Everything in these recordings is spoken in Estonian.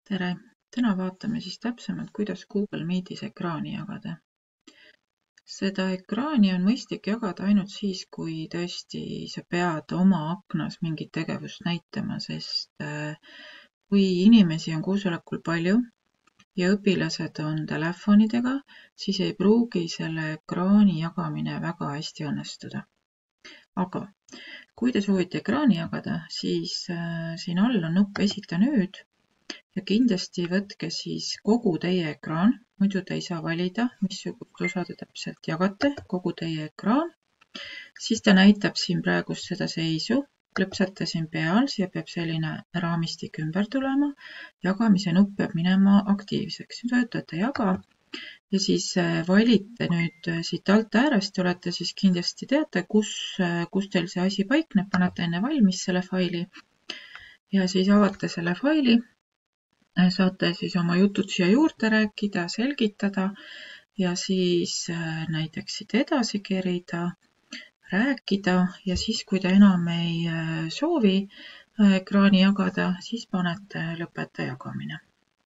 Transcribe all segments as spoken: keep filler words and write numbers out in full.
Tere! Täna vaatame siis täpsemalt, kuidas Google Meetis ekraani jagada. Seda ekraani on mõistlik jagada ainult siis, kui tõesti sa pead oma aknas mingit tegevust näitama, sest kui inimesi on koosolekul palju ja õpilased on telefonidega, siis ei pruugi selle ekraani jagamine väga hästi õnnestuda. Aga kui te soovite ekraani jagada, siis siin all on nupp Esita nüüd ja kindlasti võtke siis kogu teie ekraan, muidu te ei saa valida, missugust osa te täpselt jagate, kogu teie ekraan. Siis ta näitab siin praegust seda seisu, klõpsate siin peal, siia peab selline raamistik ümber tulema, jagamise nupp peab minema aktiivseks. Töötate jaga ja siis valite nüüd siit alt äärest, olete siis kindlasti teate, kus, kus teil see asi paikneb, panete enne valmis selle faili ja siis avate selle faili. Saate siis oma jutud siia juurde rääkida, selgitada ja siis näiteks siit edasi kerida, rääkida ja siis, kui te enam ei soovi ekraani jagada, siis panete lõpeta jagamine.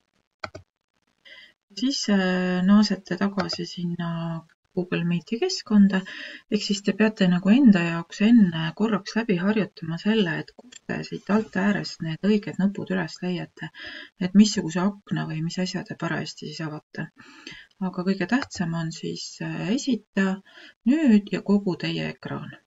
Siis naasete tagasi sinna Google Meeti keskkonda, ehk siis te peate nagu enda jaoks enne korraks läbi harjutama selle, et kus te siit alt äärest need õiged nupud üles leiate, et missuguse akna või mis asja te parajasti siis avate. Aga kõige tähtsam on siis esita nüüd ja kogu teie ekraan.